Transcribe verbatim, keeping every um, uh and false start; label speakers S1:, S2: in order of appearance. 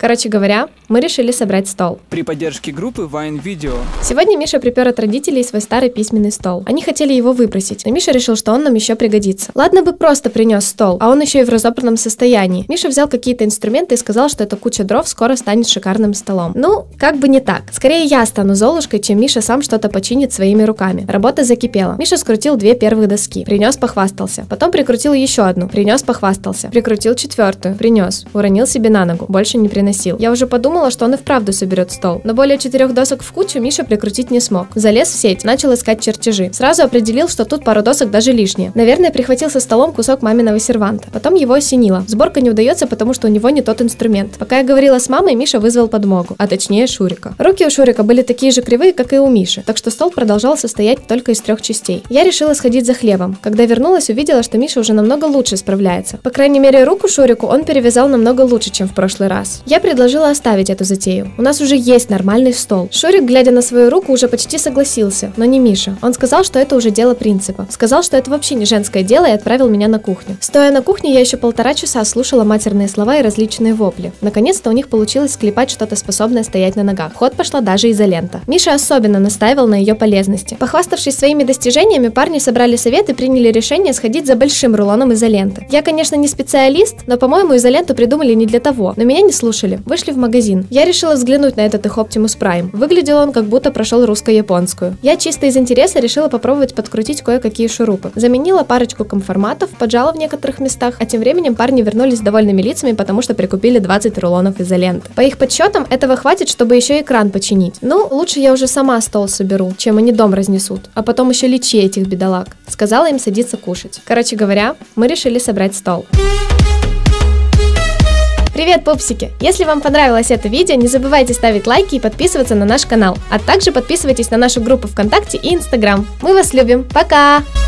S1: Короче говоря, мы решили собрать стол.
S2: При поддержке группы Вайн Видео.
S1: Сегодня Миша припер от родителей свой старый письменный стол. Они хотели его выбросить, но Миша решил, что он нам еще пригодится. Ладно бы просто принес стол, а он еще и в разобранном состоянии. Миша взял какие-то инструменты и сказал, что эта куча дров скоро станет шикарным столом. Ну, как бы не так. Скорее я стану Золушкой, чем Миша сам что-то починит своими руками. Работа закипела. Миша скрутил две первых доски. Принес, похвастался. Потом прикрутил еще одну. Принес, похвастался. Прикрутил четвертую. Принес. Уронил себе на ногу. Больше не приносил. Я уже подумала, что он и вправду соберет стол. Но более четырех досок в кучу Миша прикрутить не смог. Залез в сеть, начал искать чертежи. Сразу определил, что тут пару досок даже лишние. Наверное, прихватил со столом кусок маминого серванта. Потом его осенило. Сборка не удается, потому что у него не тот инструмент. Пока я говорила с мамой, Миша вызвал подмогу, а точнее Шурика. Руки у Шурика были такие же кривые, как и у Миши, так что стол продолжал состоять только из трех частей. Я решила сходить за хлебом. Когда вернулась, увидела, что Миша уже намного лучше справляется. По крайней мере, руку Шурику он перевязал намного лучше, чем в прошлый раз. Я предложила оставить эту затею. У нас уже есть нормальный стол. Шурик, глядя на свою руку, уже почти согласился, но не Миша. Он сказал, что это уже дело принципа. Сказал, что это вообще не женское дело, и отправил меня на кухню. Стоя на кухне, я еще полтора часа слушала матерные слова и различные вопли. Наконец-то у них получилось склепать что-то, способное стоять на ногах. В ход пошла даже изолента. Миша особенно настаивал на ее полезности. Похваставшись своими достижениями, парни собрали совет и приняли решение сходить за большим рулоном изоленты. Я, конечно, не специалист, но, по-моему, изоленту придумали не для того. Но меня не слушали. Вышли в магазин. Я решила взглянуть на этот их Optimus Prime. Выглядел он, как будто прошел русско-японскую. Я чисто из интереса решила попробовать подкрутить кое-какие шурупы. Заменила парочку комформатов, поджала в некоторых местах, а тем временем парни вернулись с довольными лицами, потому что прикупили двадцать рулонов изоленты. По их подсчетам, этого хватит, чтобы еще экран починить. Ну, лучше я уже сама стол соберу, чем они дом разнесут, а потом еще лечи этих бедолаг. Сказала им садиться кушать. Короче говоря, мы решили собрать стол. Привет, пупсики! Если вам понравилось это видео, не забывайте ставить лайки и подписываться на наш канал, а также подписывайтесь на нашу группу ВКонтакте и Инстаграм. Мы вас любим! Пока!